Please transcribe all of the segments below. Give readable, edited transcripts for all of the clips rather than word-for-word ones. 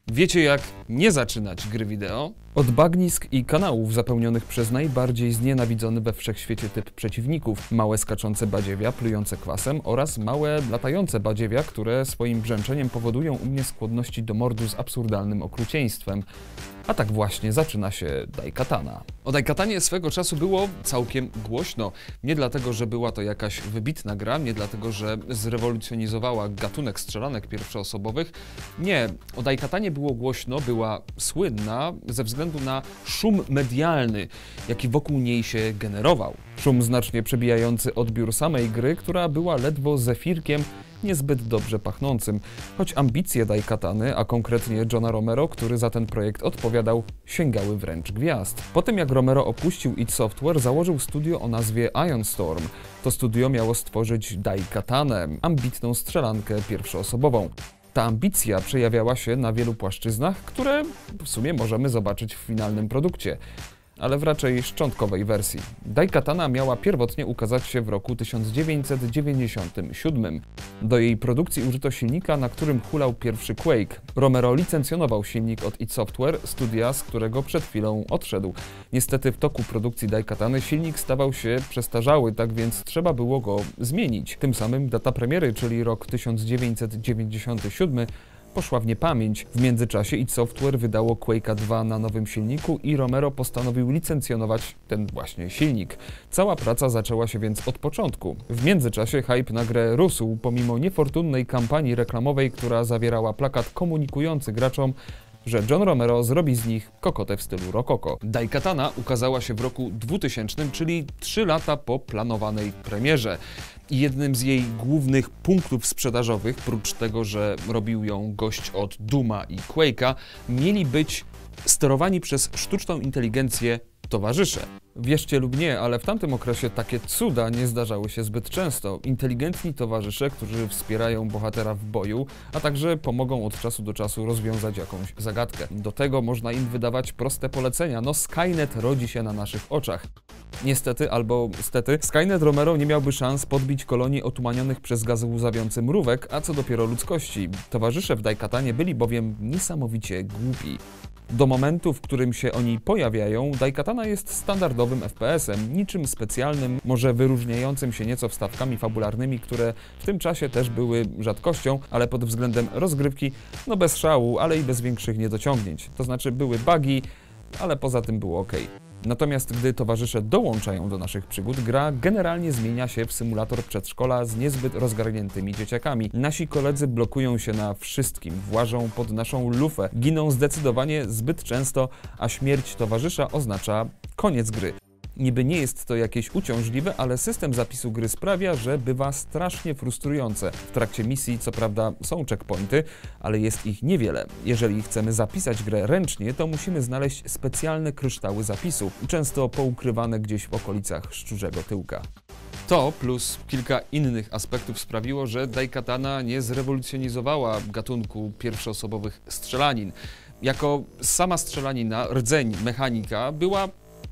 Wiecie, jak nie zaczynać gry wideo? Od bagnisk i kanałów zapełnionych przez najbardziej znienawidzony we wszechświecie typ przeciwników. Małe skaczące badziewia plujące kwasem oraz małe latające badziewia, które swoim brzęczeniem powodują u mnie skłonności do mordu z absurdalnym okrucieństwem. A tak właśnie zaczyna się Daikatana. O Daikatanie swego czasu było całkiem głośno. Nie dlatego, że była to jakaś wybitna gra, nie dlatego, że zrewolucjonizowała gatunek strzelanek pierwszoosobowych. Nie, o Daikatanie było głośno, była słynna ze względu na szum medialny, jaki wokół niej się generował. Szum znacznie przebijający odbiór samej gry, która była ledwo zefirkiem, niezbyt dobrze pachnącym, choć ambicje Daikatany, a konkretnie Johna Romero, który za ten projekt odpowiadał, sięgały wręcz gwiazd. Po tym jak Romero opuścił id Software, założył studio o nazwie Ion Storm. To studio miało stworzyć Daikatanę, ambitną strzelankę pierwszoosobową. Ta ambicja przejawiała się na wielu płaszczyznach, które w sumie możemy zobaczyć w finalnym produkcie, ale w raczej szczątkowej wersji. Daikatana miała pierwotnie ukazać się w roku 1997. Do jej produkcji użyto silnika, na którym hulał pierwszy Quake. Romero licencjonował silnik od id Software, studia, z którego przed chwilą odszedł. Niestety w toku produkcji Daikatany silnik stawał się przestarzały, tak więc trzeba było go zmienić. Tym samym data premiery, czyli rok 1997, poszła w niepamięć. W międzyczasie id Software wydało Quake'a 2 na nowym silniku i Romero postanowił licencjonować ten właśnie silnik. Cała praca zaczęła się więc od początku. W międzyczasie hype na grę rósł, pomimo niefortunnej kampanii reklamowej, która zawierała plakat komunikujący graczom, że John Romero zrobi z nich kokotę w stylu rokoko. Daikatana ukazała się w roku 2000, czyli 3 lata po planowanej premierze. I jednym z jej głównych punktów sprzedażowych, prócz tego, że robił ją gość od Dooma i Quake'a, mieli być sterowani przez sztuczną inteligencję towarzysze. Wierzcie lub nie, ale w tamtym okresie takie cuda nie zdarzały się zbyt często. Inteligentni towarzysze, którzy wspierają bohatera w boju, a także pomogą od czasu do czasu rozwiązać jakąś zagadkę. Do tego można im wydawać proste polecenia. No Skynet rodzi się na naszych oczach. Niestety, albo stety, Skynet Romero nie miałby szans podbić kolonii otumanionych przez gaz łzawiący mrówek, a co dopiero ludzkości. Towarzysze w Daikatanie byli bowiem niesamowicie głupi. Do momentu, w którym się oni pojawiają, Daikatana jest standardowym FPS-em, niczym specjalnym, może wyróżniającym się nieco wstawkami fabularnymi, które w tym czasie też były rzadkością, ale pod względem rozgrywki, no bez szału, ale i bez większych niedociągnięć. To znaczy były bugi, ale poza tym było ok. Natomiast gdy towarzysze dołączają do naszych przygód, gra generalnie zmienia się w symulator przedszkola z niezbyt rozgarniętymi dzieciakami. Nasi koledzy blokują się na wszystkim, włażą pod naszą lufę, giną zdecydowanie zbyt często, a śmierć towarzysza oznacza koniec gry. Niby nie jest to jakieś uciążliwe, ale system zapisu gry sprawia, że bywa strasznie frustrujące. W trakcie misji co prawda są checkpointy, ale jest ich niewiele. Jeżeli chcemy zapisać grę ręcznie, to musimy znaleźć specjalne kryształy zapisu, często poukrywane gdzieś w okolicach szczurzego tyłka. To plus kilka innych aspektów sprawiło, że Daikatana nie zrewolucjonizowała gatunku pierwszoosobowych strzelanin. Jako sama strzelanina, rdzeń, mechanika była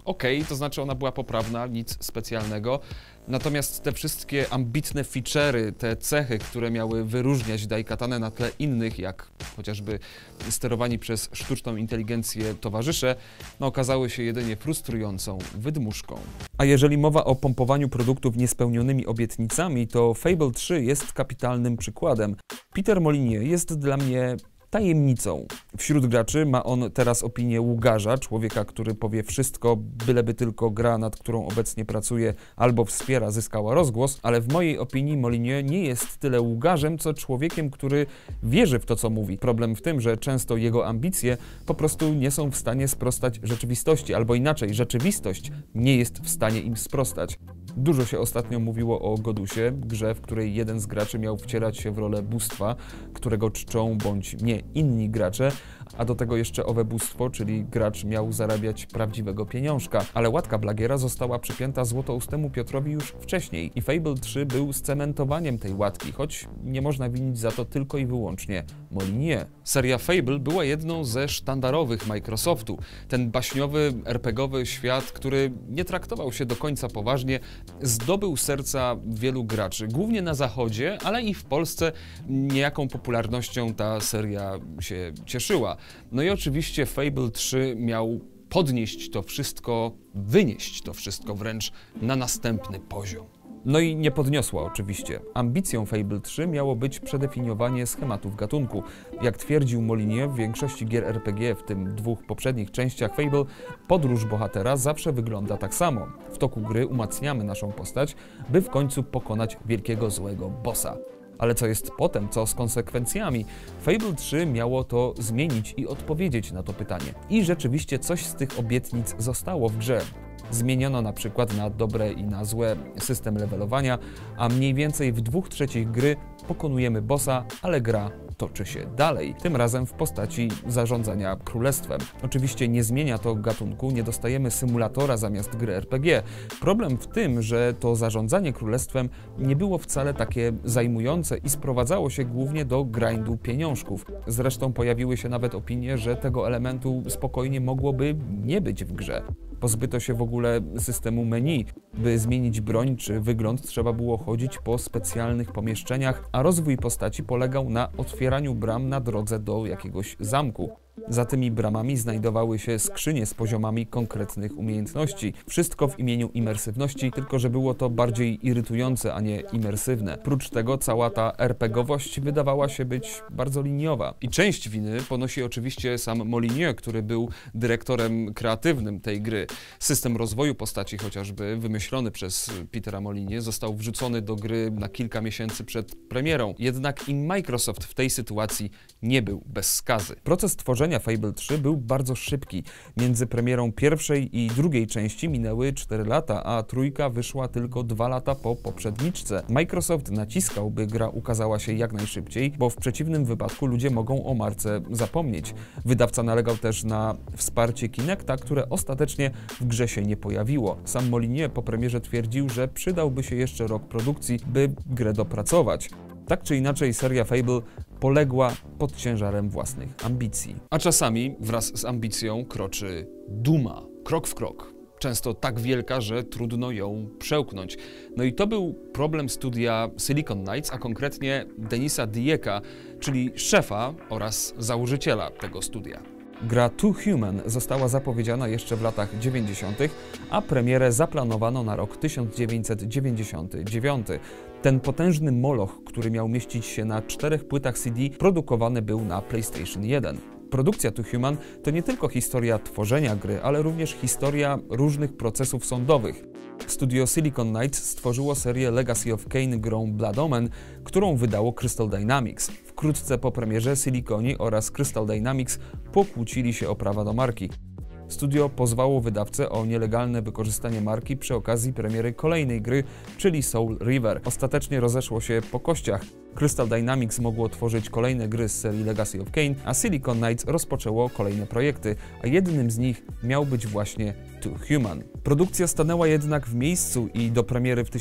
to znaczy ona była poprawna, nic specjalnego. Natomiast te wszystkie ambitne feature'y, te cechy, które miały wyróżniać Daikatanę na tle innych, jak chociażby sterowani przez sztuczną inteligencję towarzysze, no okazały się jedynie frustrującą wydmuszką. A jeżeli mowa o pompowaniu produktów niespełnionymi obietnicami, to Fable 3 jest kapitalnym przykładem. Peter Molyneux jest dla mnie tajemnicą. Wśród graczy ma on teraz opinię łgarza, człowieka, który powie wszystko, byleby tylko gra, nad którą obecnie pracuje albo wspiera, zyskała rozgłos, ale w mojej opinii Molyneux nie jest tyle łgarzem, co człowiekiem, który wierzy w to, co mówi. Problem w tym, że często jego ambicje po prostu nie są w stanie sprostać rzeczywistości, albo inaczej, rzeczywistość nie jest w stanie im sprostać. Dużo się ostatnio mówiło o Godusie, grze, w której jeden z graczy miał wcierać się w rolę bóstwa, którego czczą bądź nie inni gracze, a do tego jeszcze owe bóstwo, czyli gracz miał zarabiać prawdziwego pieniążka. Ale łatka Blagiera została przypięta złotoustemu Piotrowi już wcześniej i Fable 3 był scementowaniem tej łatki, choć nie można winić za to tylko i wyłącznie Molyneux. Seria Fable była jedną ze sztandarowych Microsoftu. Ten baśniowy, RPGowy świat, który nie traktował się do końca poważnie, zdobył serca wielu graczy, głównie na zachodzie, ale i w Polsce niejaką popularnością ta seria się cieszyła. No i oczywiście Fable 3 miał podnieść to wszystko, wynieść to wszystko wręcz na następny poziom. No i nie podniosła oczywiście. Ambicją Fable 3 miało być przedefiniowanie schematów gatunku. Jak twierdził Molyneux, w większości gier RPG, w tym 2 poprzednich częściach Fable, podróż bohatera zawsze wygląda tak samo. W toku gry umacniamy naszą postać, by w końcu pokonać wielkiego złego bossa. Ale co jest potem, co z konsekwencjami? Fable 3 miało to zmienić i odpowiedzieć na to pytanie. I rzeczywiście coś z tych obietnic zostało w grze. Zmieniono na przykład na dobre i na złe system levelowania, a mniej więcej w 2/3 gry pokonujemy bossa, ale gra toczy się dalej, tym razem w postaci zarządzania królestwem. Oczywiście nie zmienia to gatunku, nie dostajemy symulatora zamiast gry RPG. Problem w tym, że to zarządzanie królestwem nie było wcale takie zajmujące i sprowadzało się głównie do grindu pieniążków. Zresztą pojawiły się nawet opinie, że tego elementu spokojnie mogłoby nie być w grze. Pozbyto się w ogóle systemu menu. By zmienić broń czy wygląd, trzeba było chodzić po specjalnych pomieszczeniach, a rozwój postaci polegał na otwieraniu bram na drodze do jakiegoś zamku. Za tymi bramami znajdowały się skrzynie z poziomami konkretnych umiejętności. Wszystko w imieniu imersywności, tylko że było to bardziej irytujące, a nie imersywne. Prócz tego cała ta RPGowość wydawała się być bardzo liniowa. I część winy ponosi oczywiście sam Molyneux, który był dyrektorem kreatywnym tej gry. System rozwoju postaci chociażby, wymyślony przez Petera Molyneux, został wrzucony do gry na kilka miesięcy przed premierą. Jednak i Microsoft w tej sytuacji nie był bez skazy. Proces tworzenia Fable 3 był bardzo szybki. Między premierą pierwszej i drugiej części minęły 4 lata, a trójka wyszła tylko 2 lata po poprzedniczce. Microsoft naciskał, by gra ukazała się jak najszybciej, bo w przeciwnym wypadku ludzie mogą o marce zapomnieć. Wydawca nalegał też na wsparcie Kinecta, które ostatecznie w grze się nie pojawiło. Sam Molyneux po premierze twierdził, że przydałby się jeszcze rok produkcji, by grę dopracować. Tak czy inaczej seria Fable poległa pod ciężarem własnych ambicji. A czasami wraz z ambicją kroczy duma, krok w krok. Często tak wielka, że trudno ją przełknąć. No i to był problem studia Silicon Knights, a konkretnie Denisa Dyack'a, czyli szefa oraz założyciela tego studia. Gra Too Human została zapowiedziana jeszcze w latach 90., a premierę zaplanowano na rok 1999. Ten potężny moloch, który miał mieścić się na 4 płytach CD, produkowany był na PlayStation 1. Produkcja Too Human to nie tylko historia tworzenia gry, ale również historia różnych procesów sądowych. Studio Silicon Knights stworzyło serię Legacy of Kain grą Blood Omen, którą wydało Crystal Dynamics. Wkrótce po premierze Siliconi oraz Crystal Dynamics pokłócili się o prawa do marki. Studio pozwało wydawcę o nielegalne wykorzystanie marki przy okazji premiery kolejnej gry, czyli Soul River. Ostatecznie rozeszło się po kościach. Crystal Dynamics mogło tworzyć kolejne gry z serii Legacy of Kain, a Silicon Knights rozpoczęło kolejne projekty, a jednym z nich miał być właśnie Too Human. Produkcja stanęła jednak w miejscu i do premiery w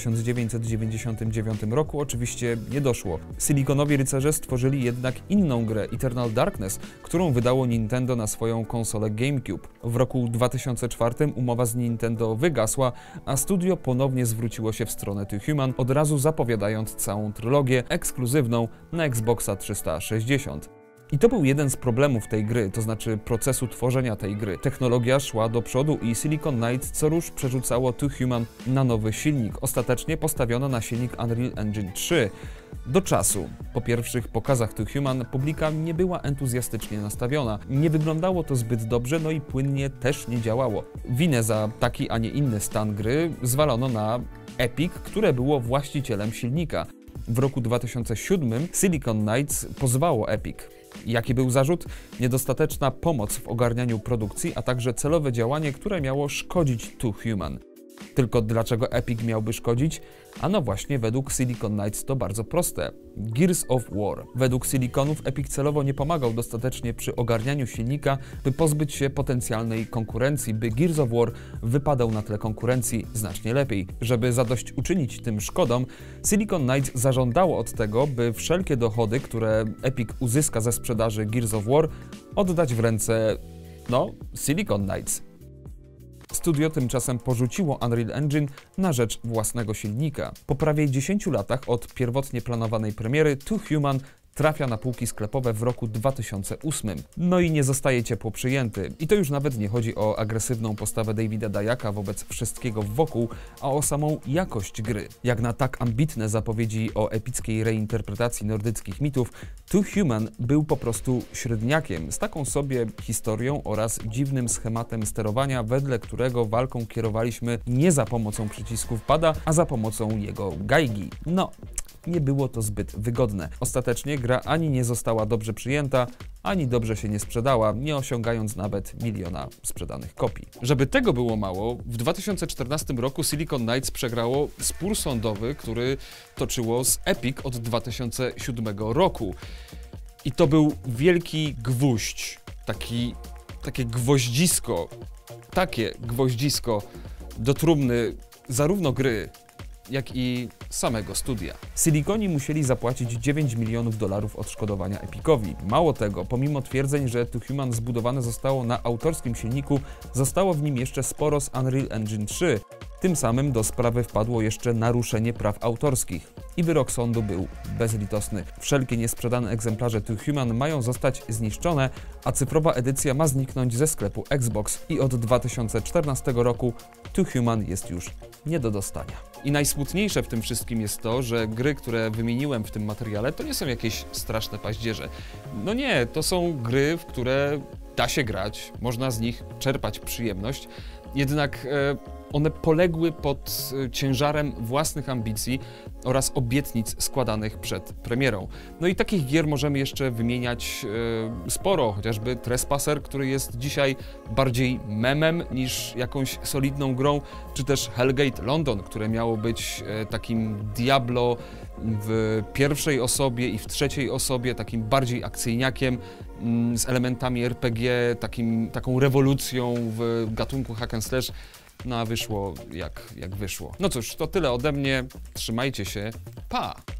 1999 roku oczywiście nie doszło. Siliconowi rycerze stworzyli jednak inną grę, Eternal Darkness, którą wydało Nintendo na swoją konsolę GameCube. W roku 2004 umowa z Nintendo wygasła, a studio ponownie zwróciło się w stronę Too Human, od razu zapowiadając całą trylogię ekskluzywną na Xboxa 360. I to był jeden z problemów tej gry, to znaczy procesu tworzenia tej gry. Technologia szła do przodu i Silicon Knights co rusz przerzucało Too Human na nowy silnik. Ostatecznie postawiono na silnik Unreal Engine 3. Do czasu. Po pierwszych pokazach Too Human publika nie była entuzjastycznie nastawiona. Nie wyglądało to zbyt dobrze, no i płynnie też nie działało. Winę za taki, a nie inny stan gry zwalono na Epic, które było właścicielem silnika. W roku 2007 Silicon Knights pozwało Epic. Jaki był zarzut? Niedostateczna pomoc w ogarnianiu produkcji, a także celowe działanie, które miało szkodzić Too Human. Tylko dlaczego Epic miałby szkodzić? Ano właśnie według Silicon Knights to bardzo proste. Gears of War. Według Siliconów Epic celowo nie pomagał dostatecznie przy ogarnianiu silnika, by pozbyć się potencjalnej konkurencji, by Gears of War wypadał na tle konkurencji znacznie lepiej. Żeby zadośćuczynić tym szkodom, Silicon Knights zażądało od tego, by wszelkie dochody, które Epic uzyska ze sprzedaży Gears of War, oddać w ręce, Silicon Knights. Studio tymczasem porzuciło Unreal Engine na rzecz własnego silnika. Po prawie 10 latach od pierwotnie planowanej premiery Too Human trafia na półki sklepowe w roku 2008. No i nie zostaje ciepło przyjęty. I to już nawet nie chodzi o agresywną postawę Davida Dayaka wobec wszystkiego wokół, a o samą jakość gry. Jak na tak ambitne zapowiedzi o epickiej reinterpretacji nordyckich mitów, Too Human był po prostu średniakiem z taką sobie historią oraz dziwnym schematem sterowania, wedle którego walką kierowaliśmy nie za pomocą przycisków pada, a za pomocą jego gajgi. No, nie było to zbyt wygodne. Ostatecznie gra ani nie została dobrze przyjęta, ani dobrze się nie sprzedała, nie osiągając nawet 1 miliona sprzedanych kopii. Żeby tego było mało, w 2014 roku Silicon Knights przegrało spór sądowy, który toczyło z Epic od 2007 roku. I to był wielki gwóźdź, takie gwoździsko do trumny zarówno gry, jak i samego studia. Siliconi musieli zapłacić $9 milionów odszkodowania Epicowi. Mało tego, pomimo twierdzeń, że Too Human zbudowane zostało na autorskim silniku, zostało w nim jeszcze sporo z Unreal Engine 3. Tym samym do sprawy wpadło jeszcze naruszenie praw autorskich. I wyrok sądu był bezlitosny. Wszelkie niesprzedane egzemplarze Too Human mają zostać zniszczone, a cyfrowa edycja ma zniknąć ze sklepu Xbox i od 2014 roku Too Human jest już nie do dostania. I najsmutniejsze w tym wszystkim jest to, że gry, które wymieniłem w tym materiale, to nie są jakieś straszne paździerze. No nie, to są gry, w które da się grać, można z nich czerpać przyjemność, jednak one poległy pod ciężarem własnych ambicji oraz obietnic składanych przed premierą. No i takich gier możemy jeszcze wymieniać sporo, chociażby Trespasser, który jest dzisiaj bardziej memem niż jakąś solidną grą, czy też Hellgate London, które miało być takim Diablo w pierwszej osobie i w trzeciej osobie, takim bardziej akcyjniakiem, z elementami RPG, taką rewolucją w gatunku hack and slash. No a wyszło jak wyszło. No cóż, to tyle ode mnie. Trzymajcie się. Pa!